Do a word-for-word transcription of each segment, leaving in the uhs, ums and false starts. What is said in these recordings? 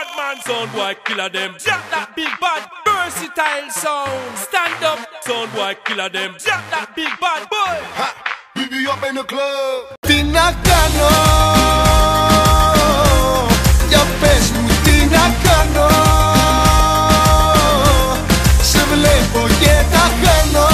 Bad man sound boy killer them. Drop that big bad versatile sound. Stand up sound boy killer them. Drop that big bad boy. Ha, we be up in the club. Τι να κάνω, για πες μου τι να κάνω. Σε βλέπω και τα χάνω.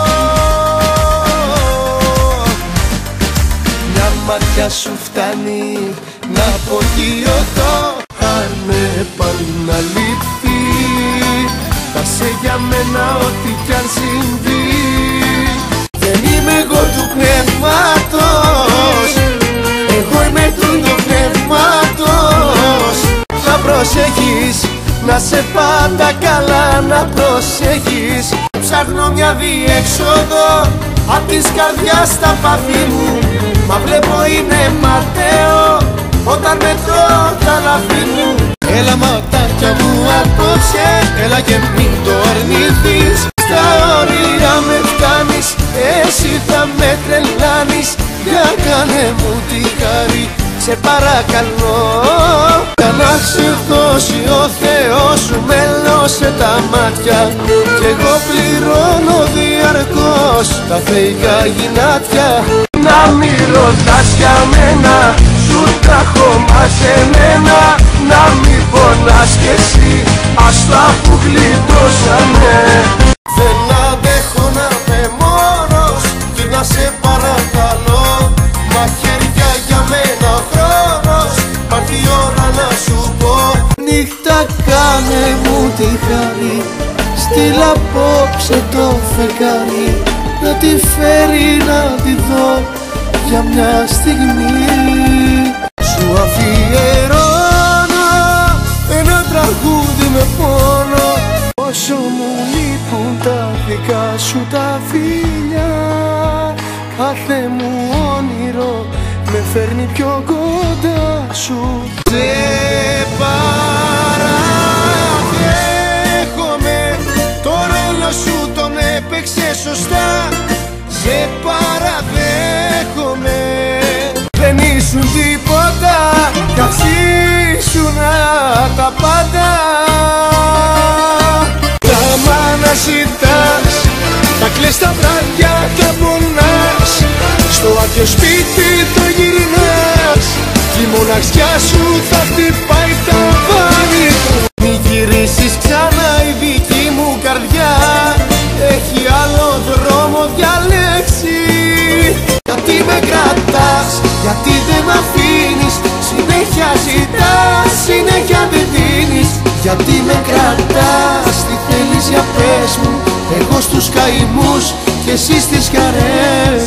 Μια ματιά σου φτάνει να απογειωθώ. Αν με επαναληφθεί, θα σε για μένα ό,τι κι αν συμβεί. Δεν είμαι εγώ του πνεύματος, εγώ είμαι του το πνεύματος. Να προσέχεις, να σε πάντα καλά να προσέχεις. Ψάχνω μια διέξοδο απ' της καρδιάς στα πάθη μου. Μα βλέπω είναι ματέο όταν μετρώ τα λαθή μου. Έλα ματάκια μου απόψε, έλα και μην το αρνηθείς. Στα όρια με φτάνεις, εσύ θα με τρελάνεις. Για κάνε μου τη χάρη, σε παρακαλώ. Για να σε δώσει ο Θεός σου, μέλωσε τα μάτια. Κι εγώ πληρώνω διαρκώς τα θεϊκά γυνάτια. Να μη ρωτάς για μένα, σου τα έχω μαζεμένα. Να μη πονάς κι εσύ, άστα που γλιτώσανε. Δεν αντέχω να είμαι μόνος και να σε παρακαλώ. Μαχαίρια για μένα ο χρόνος, πάρ' η ώρα να σου πω. Νύχτα κάνε μου τη χάρη, στείλ' απόψε το φεγγάρι. Να τη φέρει να τη δω για μια στιγμή. Σου αφιερώνω ένα τραγούδι με πόνο. Όσο μου λείπουν τα δικά σου τα φιλιά, κάθε μου όνειρο με φέρνει πιο κοντά σου. Σε παραδέχομαι, το ρόλο σου τον έπαιξε σωστά. Σε παραδέχομαι, δεν ήσουν τίποτα κι ας ήσουνα τα πάντα. Τα μάνα ζητάς, τα κλαις τα βράδια, τα πονάς. Στο άδειο σπίτι το γυρνάς κι η μοναξιά σου θα χτυπάει τα βάνη. Μη γυρίσεις ξανά, η δική μου καρδιά έχει άλλο δρόμο διαλέξει. Γιατί με κρατάς, γιατί δεν μ' αφήνεις, συνέχεια ζητάς, συνέχεια δεν δίνεις. Γιατί με κρατάς, τι θέλεις για πες μου, εγώ στους καημούς και εσύ στις χαρές.